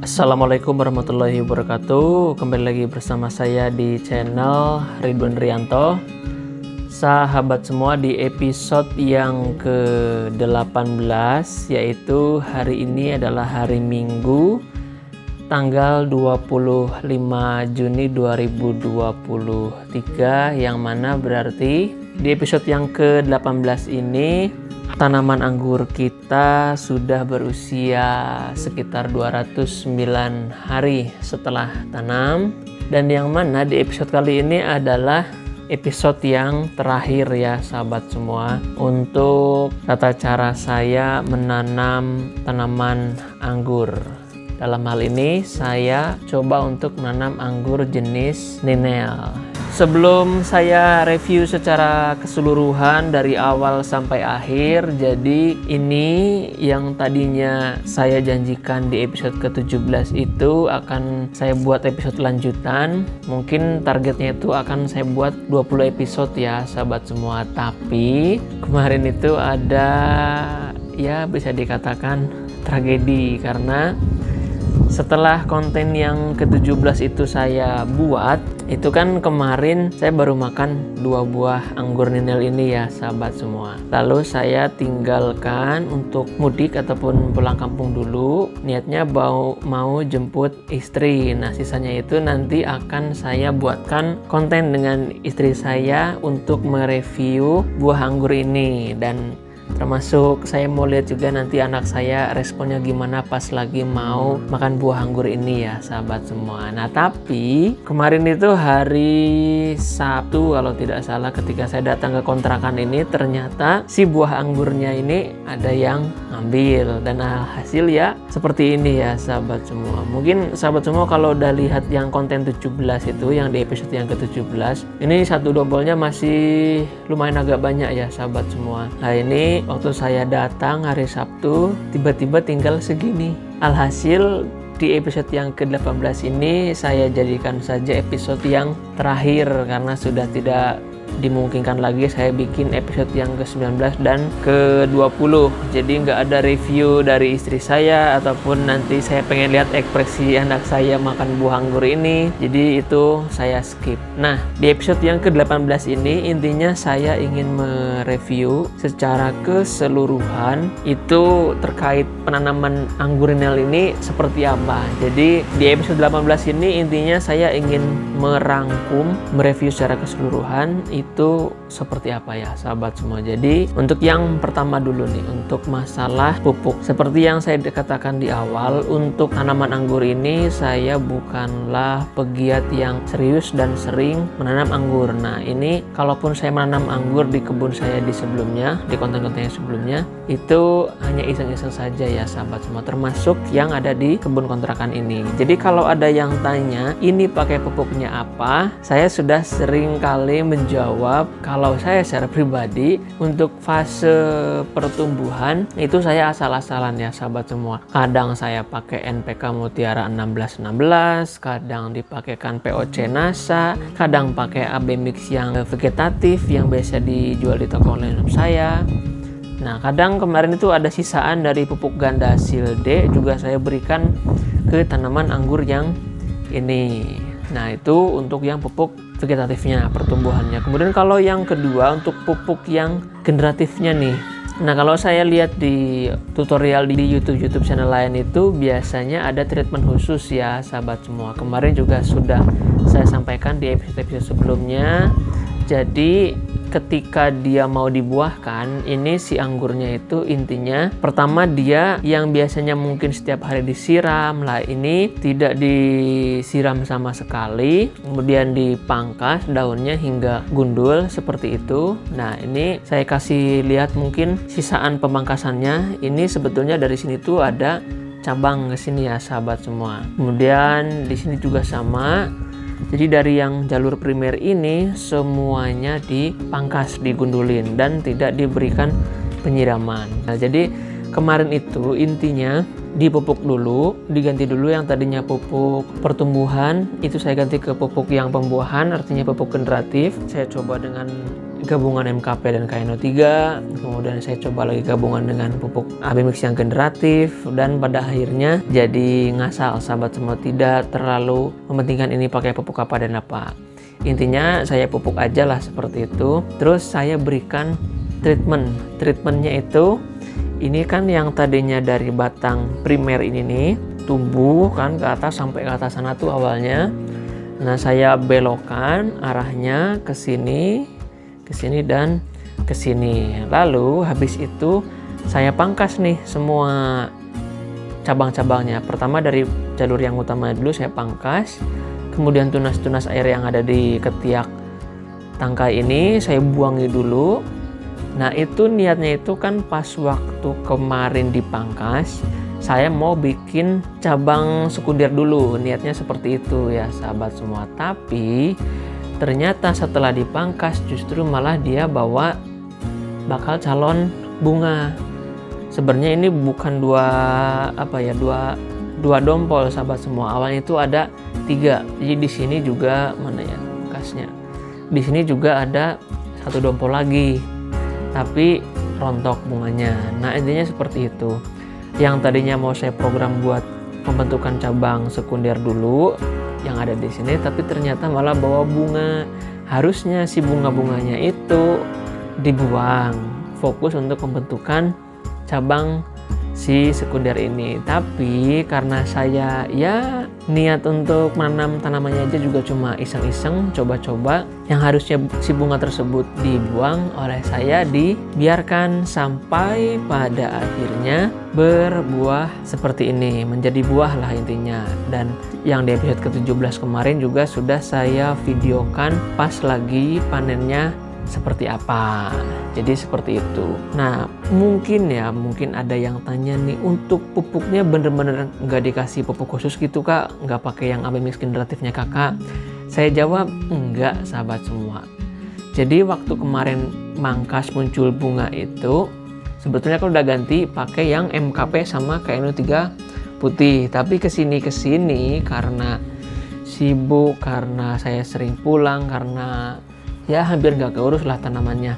Assalamualaikum warahmatullahi wabarakatuh. Kembali lagi bersama saya di channel Ridwan Rianto. Sahabat semua, di episode yang ke-18, yaitu hari ini adalah hari Minggu tanggal 25 Juni 2023, yang mana berarti di episode yang ke-18 ini tanaman anggur kita sudah berusia sekitar 209 hari setelah tanam, dan yang mana di episode kali ini adalah episode yang terakhir ya sahabat semua, untuk tata cara saya menanam tanaman anggur. Dalam hal ini saya coba untuk menanam anggur jenis Ninel. Sebelum saya review secara keseluruhan dari awal sampai akhir, jadi ini yang tadinya saya janjikan di episode ke-17 itu akan saya buat episode lanjutan. Mungkin targetnya itu akan saya buat 20 episode ya sahabat semua. Tapi kemarin itu ada, ya bisa dikatakan tragedi, karena setelah konten yang ke-17 itu saya buat, itu kan kemarin saya baru makan 2 buah anggur Ninel ini ya sahabat semua. Lalu saya tinggalkan untuk mudik ataupun pulang kampung dulu. Niatnya mau jemput istri. Nah, sisanya itu nanti akan saya buatkan konten dengan istri saya untuk mereview buah anggur ini, dan termasuk saya mau lihat juga nanti anak saya responnya gimana pas lagi mau makan buah anggur ini ya sahabat semua. Nah, tapi kemarin itu hari Sabtu kalau tidak salah, ketika saya datang ke kontrakan ini, ternyata si buah anggurnya ini ada yang ngambil, dan hasil ya seperti ini ya sahabat semua. Mungkin sahabat semua kalau udah lihat yang konten 17 itu, yang di episode yang ke-17, ini satu dombolnya masih lumayan agak banyak ya sahabat semua. Nah, ini waktu saya datang hari Sabtu, tiba-tiba tinggal segini. Alhasil di episode yang ke-18 ini saya jadikan saja episode yang terakhir, karena sudah tidak dimungkinkan lagi saya bikin episode yang ke-19 dan ke-20. Jadi nggak ada review dari istri saya, ataupun nanti saya pengen lihat ekspresi anak saya makan buah anggur ini, jadi itu saya skip. Nah, di episode yang ke-18 ini intinya saya ingin mereview secara keseluruhan itu terkait penanaman anggur Ninel ini seperti apa. Jadi di episode 18 ini intinya saya ingin merangkum, mereview secara keseluruhan itu seperti apa ya sahabat semua. Jadi untuk yang pertama dulu nih, untuk masalah pupuk. Seperti yang saya katakan di awal, untuk tanaman anggur ini saya bukanlah pegiat yang serius dan sering menanam anggur. Nah, ini kalaupun saya menanam anggur di kebun saya di sebelumnya, di konten-konten yang sebelumnya, itu hanya iseng-iseng saja ya sahabat semua, termasuk yang ada di kebun kontrakan ini. Jadi kalau ada yang tanya ini pakai pupuknya apa, saya sudah sering kali menjawab kalau saya secara pribadi untuk fase pertumbuhan itu saya asal-asalan ya sahabat semua. Kadang saya pakai NPK Mutiara 1616, kadang dipakaikan POC NASA, kadang pakai AB Mix yang vegetatif yang biasa dijual di toko online saya. Nah, kadang kemarin itu ada sisaan dari pupuk ganda Sil D juga saya berikan ke tanaman anggur yang ini. Nah, itu untuk yang pupuk vegetatifnya, pertumbuhannya. Kemudian kalau yang kedua untuk pupuk yang generatifnya nih. Nah, kalau saya lihat di tutorial di YouTube channel lain itu biasanya ada treatment khusus ya sahabat semua. Kemarin juga sudah saya sampaikan di episode sebelumnya. Jadi ketika dia mau dibuahkan, ini si anggurnya itu intinya pertama dia yang biasanya mungkin setiap hari disiram lah, ini tidak disiram sama sekali, kemudian dipangkas daunnya hingga gundul seperti itu. Nah, ini saya kasih lihat mungkin sisaan pemangkasannya. Ini sebetulnya dari sini tuh ada cabang ke sini ya sahabat semua. Kemudian di sini juga sama. Jadi dari yang jalur primer ini semuanya dipangkas, digundulin, dan tidak diberikan penyiraman. Nah, jadi kemarin itu intinya dipupuk dulu, diganti dulu yang tadinya pupuk pertumbuhan itu saya ganti ke pupuk yang pembuahan, artinya pupuk generatif. Saya coba dengan gabungan MKP dan KNO3, kemudian saya coba lagi gabungan dengan pupuk AB Mix yang generatif, dan pada akhirnya jadi ngasal sahabat semua, tidak terlalu mementingkan ini pakai pupuk apa dan apa. Intinya saya pupuk aja lah seperti itu. Terus saya berikan treatmentnya itu, ini kan yang tadinya dari batang primer ini nih tumbuh kan ke atas sampai ke atas sana tuh awalnya. Nah, saya belokkan arahnya ke sini, dan ke sini. Lalu habis itu saya pangkas nih semua cabang-cabangnya. Pertama dari jalur yang utama dulu saya pangkas, kemudian tunas-tunas air yang ada di ketiak tangkai ini saya buangi dulu. Nah, itu niatnya itu kan pas waktu kemarin dipangkas, saya mau bikin cabang sekunder dulu, niatnya seperti itu ya sahabat semua. Tapi ternyata setelah dipangkas justru malah dia bawa bakal calon bunga. Sebenarnya ini bukan dua dompol sahabat semua. Awalnya itu ada 3. Jadi di sini juga mana ya bekasnya. Di sini juga ada 1 dompol lagi, tapi rontok bunganya. Nah, intinya seperti itu. Yang tadinya mau saya program buat pembentukan cabang sekunder dulu yang ada di sini, tapi ternyata malah bawa bunga. Harusnya si bunga-bunganya itu dibuang, fokus untuk pembentukan cabang si sekunder ini. Tapi karena saya ya niat untuk menanam tanamannya aja juga cuma iseng-iseng, coba-coba, yang harusnya si bunga tersebut dibuang oleh saya dibiarkan sampai pada akhirnya berbuah seperti ini, menjadi buah lah intinya. Dan yang di episode ke-17 kemarin juga sudah saya videokan pas lagi panennya seperti apa. Jadi seperti itu. Nah, mungkin ada yang tanya nih, untuk pupuknya bener-bener nggak dikasih pupuk khusus gitu kak, nggak pakai yang AB Mix generatifnya kakak? Saya jawab enggak sahabat semua. Jadi waktu kemarin mangkas muncul bunga itu sebetulnya kalau udah ganti pakai yang MKP sama KNO3 putih. Tapi kesini karena sibuk, karena saya sering pulang, karena ya hampir nggak keurus lah tanamannya,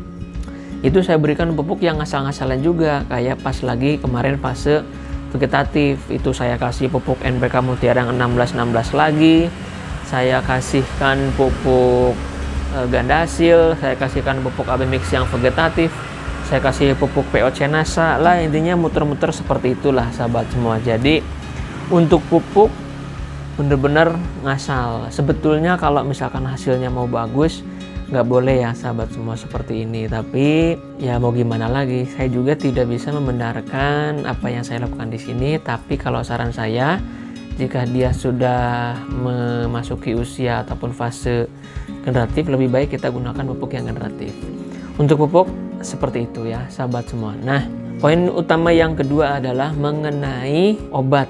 itu saya berikan pupuk yang ngasal-ngasalan juga. Kayak pas lagi kemarin fase vegetatif, itu saya kasih pupuk NPK Mutiara yang 16-16 lagi, saya kasihkan pupuk Gandasil, saya kasihkan pupuk AB Mix yang vegetatif, saya kasih pupuk POC Nasa lah. Intinya muter-muter seperti itulah sahabat semua. Jadi untuk pupuk bener-bener ngasal. Sebetulnya kalau misalkan hasilnya mau bagus, nggak boleh ya sahabat semua seperti ini. Tapi ya mau gimana lagi, saya juga tidak bisa membenarkan apa yang saya lakukan di sini. Tapi kalau saran saya, jika dia sudah memasuki usia ataupun fase generatif, lebih baik kita gunakan pupuk yang generatif. Untuk pupuk seperti itu ya sahabat semua. Nah, poin utama yang kedua adalah mengenai obat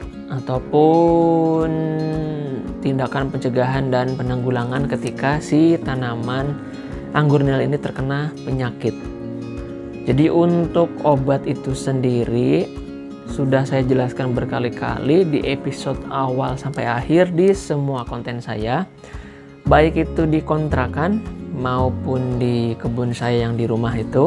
ataupun tindakan pencegahan dan penanggulangan ketika si tanaman anggur nil ini terkena penyakit. Jadi untuk obat itu sendiri sudah saya jelaskan berkali-kali di episode awal sampai akhir di semua konten saya, baik itu di kontrakan maupun di kebun saya yang di rumah itu.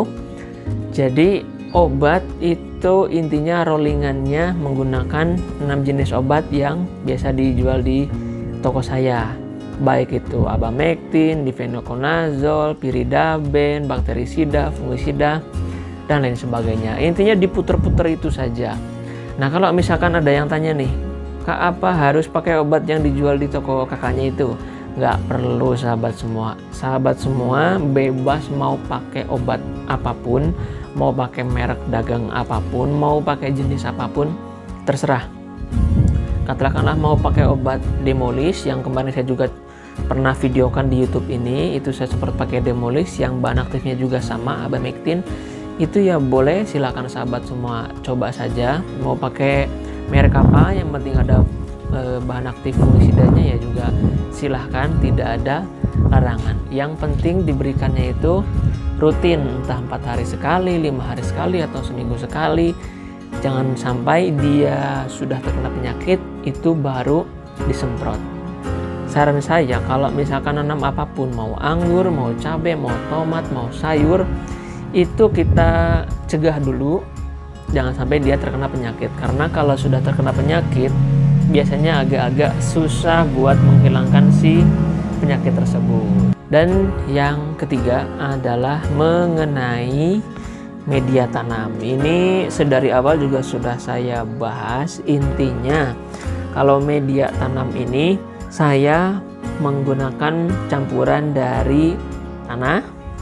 Jadi obat itu intinya rollingannya menggunakan 6 jenis obat yang biasa dijual di toko saya, baik itu abamectin, difenoconazole, piridaben, bakterisida, fungisida, dan lain sebagainya. Intinya diputer-puter itu saja. Nah, kalau misalkan ada yang tanya nih, kak, apa harus pakai obat yang dijual di toko kakaknya itu? Nggak perlu sahabat semua. Sahabat semua bebas mau pakai obat apapun, mau pakai merek dagang apapun, mau pakai jenis apapun, terserah. Katakanlah mau pakai obat Demolis yang kemarin saya juga pernah videokan di YouTube ini, itu saya sempat pakai Demolis yang bahan aktifnya juga sama abamectin. Itu ya boleh, silakan sahabat semua coba saja. Mau pakai merek apa, yang penting ada bahan aktif fungisidanya ya juga silahkan, tidak ada larangan. Yang penting diberikannya itu rutin, entah 4 hari sekali, 5 hari sekali, atau seminggu sekali. Jangan sampai dia sudah terkena penyakit itu baru disemprot. saran saya kalau misalkan nanam apapun, mau anggur, mau cabai, mau tomat, mau sayur, itu kita cegah dulu, jangan sampai dia terkena penyakit. Karena kalau sudah terkena penyakit, biasanya agak-agak susah buat menghilangkan si penyakit tersebut. Dan yang ketiga adalah mengenai media tanam. Ini sedari awal juga sudah saya bahas. Intinya kalau media tanam ini saya menggunakan campuran dari tanah.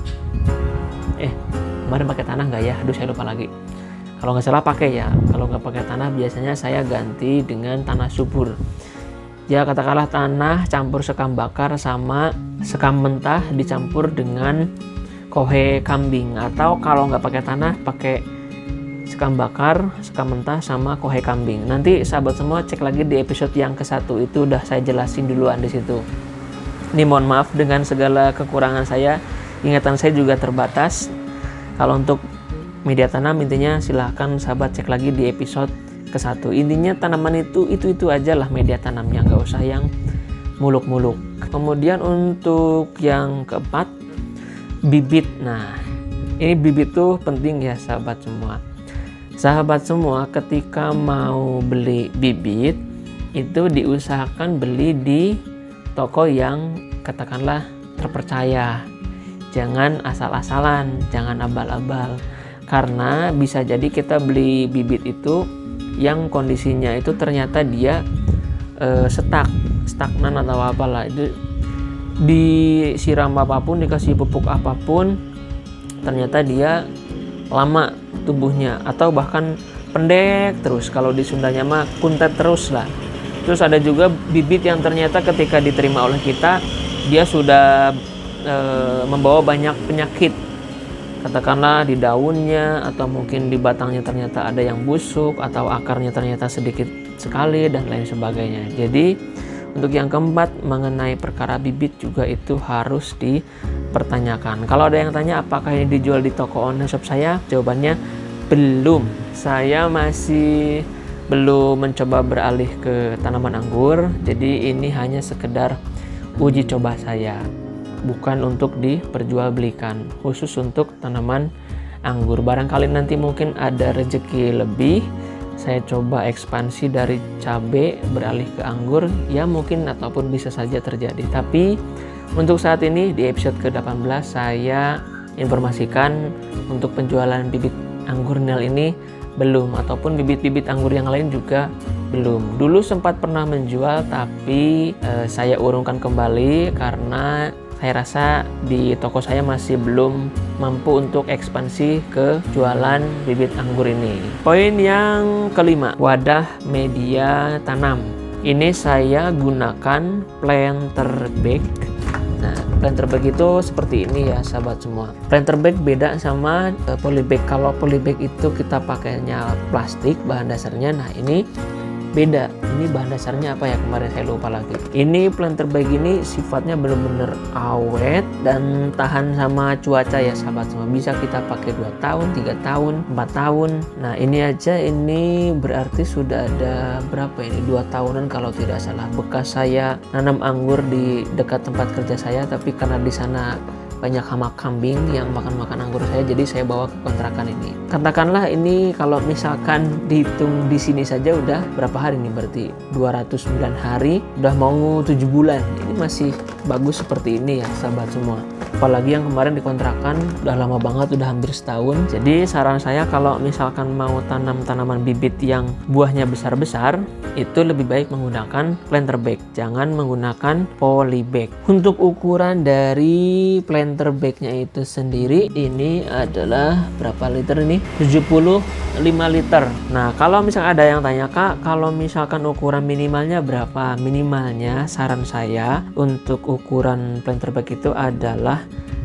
Kemarin pakai tanah nggak ya? Aduh, saya lupa lagi. Kalau nggak salah pakai ya. Kalau nggak pakai tanah, biasanya saya ganti dengan tanah subur. Ya katakanlah tanah campur sekam bakar sama sekam mentah dicampur dengan kohe kambing. Atau kalau nggak pakai tanah, pakai sekam bakar, sekam mentah sama kohe kambing. Nanti sahabat semua cek lagi di episode yang ke-1, itu udah saya jelasin duluan di situ. Ini mohon maaf dengan segala kekurangan saya, ingatan saya juga terbatas. Kalau untuk media tanam, intinya silahkan sahabat cek lagi di episode ke-1. Intinya tanaman itu aja lah media tanamnya, nggak usah yang muluk-muluk. Kemudian untuk yang keempat, bibit. Nah, ini bibit tuh penting ya sahabat semua. Sahabat semua ketika mau beli bibit itu diusahakan beli di toko yang katakanlah terpercaya. Jangan asal-asalan, jangan abal-abal. Karena bisa jadi kita beli bibit itu yang kondisinya itu ternyata dia stagnan atau apalah, itu disiram apapun, dikasih pupuk apapun, ternyata dia lama tumbuhnya atau bahkan pendek terus. Kalau di Sundanya mah kuntet terus lah. Terus ada juga bibit yang ternyata ketika diterima oleh kita dia sudah membawa banyak penyakit. Katakanlah di daunnya atau mungkin di batangnya ternyata ada yang busuk atau akarnya ternyata sedikit sekali dan lain sebagainya. Jadi untuk yang keempat mengenai perkara bibit juga itu harus dipertanyakan. Kalau ada yang tanya apakah ini dijual di toko online shop saya, jawabannya belum. Saya masih belum mencoba beralih ke tanaman anggur. Jadi ini hanya sekedar uji coba saya, bukan untuk diperjualbelikan, khusus untuk tanaman anggur. Barangkali nanti mungkin ada rezeki lebih, saya coba ekspansi dari cabai beralih ke anggur, ya mungkin ataupun bisa saja terjadi. Tapi untuk saat ini di episode ke-18 saya informasikan untuk penjualan bibit anggur nil ini belum, ataupun bibit-bibit anggur yang lain juga belum. Dulu sempat pernah menjual tapi saya urungkan kembali karena saya rasa di toko saya masih belum mampu untuk ekspansi ke jualan bibit anggur ini. Poin yang kelima, wadah media tanam. Ini saya gunakan planter bag. Nah, planter bag itu seperti ini ya sahabat semua. Planter bag beda sama polybag. Kalau polybag itu kita pakainya plastik bahan dasarnya. Nah, ini beda. Ini bahan dasarnya apa ya, kemarin saya lupa lagi. Ini planter bag ini sifatnya benar-benar awet dan tahan sama cuaca ya sahabat semua. Bisa kita pakai 2 tahun, 3 tahun, 4 tahun. Nah ini aja ini berarti sudah ada berapa ini, 2 tahunan kalau tidak salah. Bekas saya nanam anggur di dekat tempat kerja saya, tapi karena di sana banyak hama kambing yang makan-makan anggur saya, jadi saya bawa ke kontrakan ini. Katakanlah ini kalau misalkan dihitung di sini saja udah berapa hari nih, berarti 209 hari, udah mau 7 bulan. Ini masih bagus seperti ini ya sahabat semua. Apalagi yang kemarin dikontrakan udah lama banget, udah hampir setahun. Jadi saran saya kalau misalkan mau tanam tanaman bibit yang buahnya besar-besar, itu lebih baik menggunakan planter bag, jangan menggunakan polybag. Untuk ukuran dari planter bagnya itu sendiri, ini adalah berapa liter ini? 75 liter. Nah kalau misalkan ada yang tanya, Kak, kalau misalkan ukuran minimalnya berapa? Minimalnya saran saya untuk ukuran planter bag itu adalah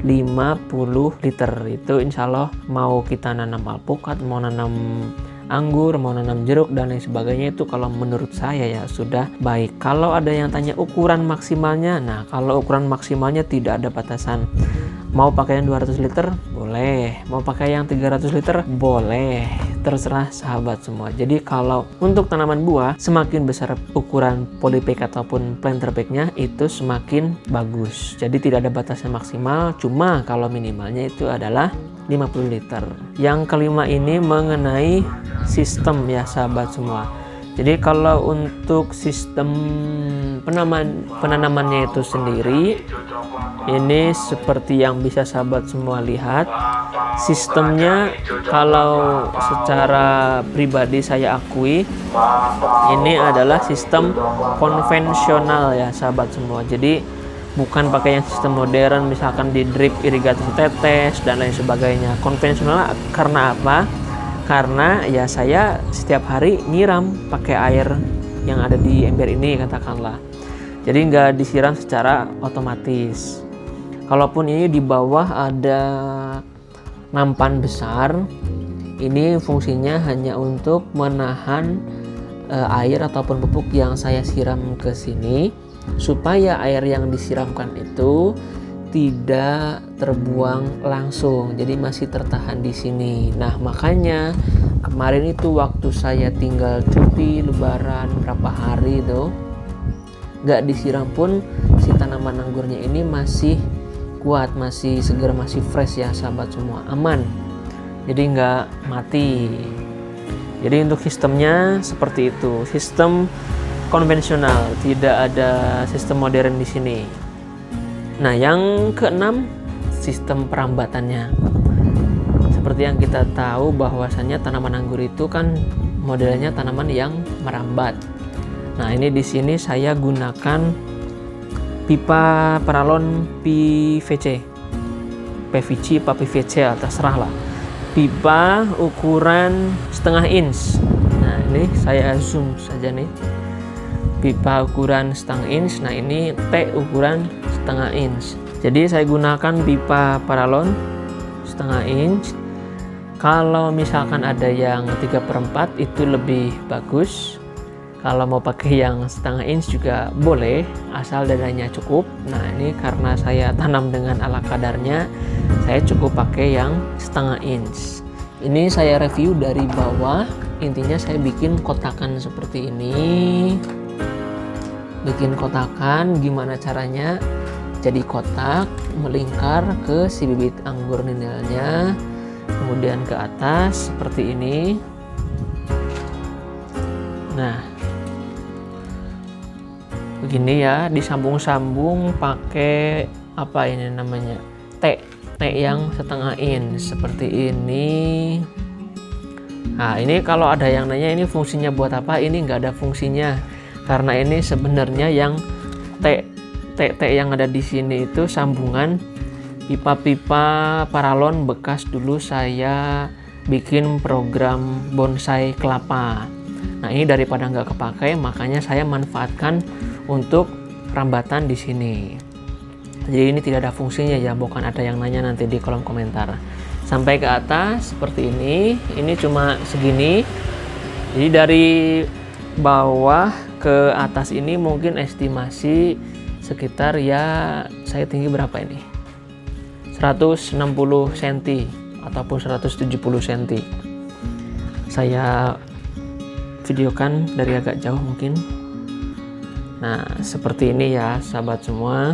50 liter. Itu insya Allah mau kita nanam alpukat, mau nanam anggur, mau nanam jeruk dan lain sebagainya, itu kalau menurut saya ya sudah baik. Kalau ada yang tanya ukuran maksimalnya, nah kalau ukuran maksimalnya tidak ada batasan. Mau pakai yang 200 liter boleh, mau pakai yang 300 liter boleh, terserah sahabat semua. Jadi kalau untuk tanaman buah, semakin besar ukuran polybag ataupun planter bagnya itu semakin bagus. Jadi tidak ada batasnya maksimal, cuma kalau minimalnya itu adalah 50 liter. Yang kelima ini mengenai sistem ya sahabat semua. Jadi kalau untuk sistem penanamannya itu sendiri, ini seperti yang bisa sahabat semua lihat. Sistemnya kalau secara pribadi saya akui ini adalah sistem konvensional ya sahabat semua. Jadi bukan pakai yang sistem modern misalkan di drip irigasi tetes dan lain sebagainya. Konvensional karena apa? Karena ya saya setiap hari nyiram pakai air yang ada di ember ini katakanlah. Jadi nggak disiram secara otomatis. Kalaupun ini di bawah ada nampan besar, ini fungsinya hanya untuk menahan air ataupun pupuk yang saya siram ke sini, supaya air yang disiramkan itu tidak terbuang langsung, jadi masih tertahan di sini. Nah makanya kemarin itu waktu saya tinggal cuti lebaran berapa hari itu, nggak disiram pun si tanaman anggurnya ini masih kuat, masih segar, masih fresh ya sahabat semua, aman, jadi nggak mati. Jadi untuk sistemnya seperti itu, sistem konvensional, tidak ada sistem modern di sini. Nah yang keenam, sistem perambatannya. Seperti yang kita tahu bahwasannya tanaman anggur itu kan modelnya tanaman yang merambat. Nah ini di sini saya gunakan pipa paralon PVC, apa PVC terserah lah. Pipa ukuran setengah inch. Nah ini saya zoom saja nih. Pipa ukuran setengah inch. Nah ini T ukuran setengah inch. Jadi saya gunakan pipa paralon setengah inch. Kalau misalkan ada yang 3/4 itu lebih bagus. Kalau mau pakai yang setengah inch juga boleh, asal dadanya cukup. Nah ini karena saya tanam dengan ala kadarnya, saya cukup pakai yang setengah inch. Ini saya review dari bawah. Intinya saya bikin kotakan seperti ini. Bikin kotakan, gimana caranya? Jadi kotak melingkar ke si bibit anggur ninilnya, kemudian ke atas seperti ini. Nah begini ya, disambung-sambung pakai apa ini namanya, T yang setengah inch seperti ini. Nah ini kalau ada yang nanya ini fungsinya buat apa, ini nggak ada fungsinya, karena ini sebenarnya yang T yang ada di sini itu sambungan pipa-pipa paralon bekas dulu saya bikin program bonsai kelapa. Nah ini daripada nggak kepakai, makanya saya manfaatkan untuk rambatan di sini. Jadi ini tidak ada fungsinya ya, bukan ada yang nanya nanti di kolom komentar. Sampai ke atas seperti ini cuma segini. Jadi dari bawah ke atas ini mungkin estimasi sekitar ya, saya tinggi berapa ini? 160 cm ataupun 170 cm. Saya videokan dari agak jauh mungkin. Nah seperti ini ya sahabat semua.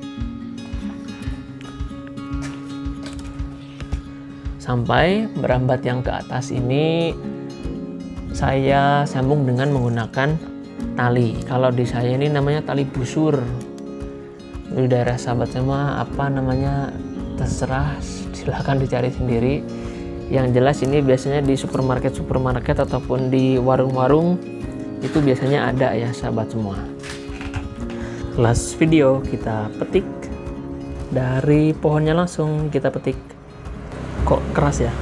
Sampai berambat yang ke atas ini saya sambung dengan menggunakan tali. Kalau di saya ini namanya tali busur. Di daerah sahabat semua apa namanya terserah, silahkan dicari sendiri. Yang jelas ini biasanya di supermarket ataupun di warung-warung itu biasanya ada ya sahabat semua. Last video kita petik dari pohonnya, langsung kita petik. Kok keras ya?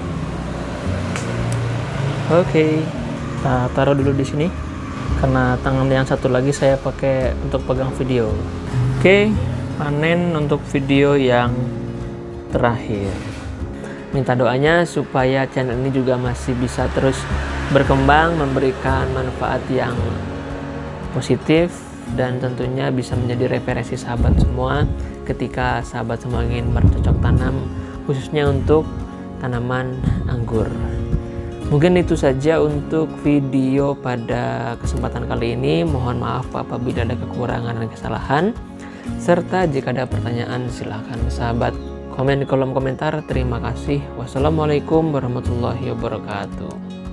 Oke, kita taruh dulu di sini karena tangan yang satu lagi saya pakai untuk pegang video. Oke, panen untuk video yang terakhir. Minta doanya supaya channel ini juga masih bisa terus berkembang, memberikan manfaat yang positif, dan tentunya bisa menjadi referensi sahabat semua ketika sahabat semua ingin bercocok tanam, khususnya untuk tanaman anggur. Mungkin itu saja untuk video pada kesempatan kali ini. Mohon maaf apabila ada kekurangan dan kesalahan. Serta jika ada pertanyaan silahkan sahabat komen di kolom komentar. Terima kasih. Wassalamualaikum warahmatullahi wabarakatuh.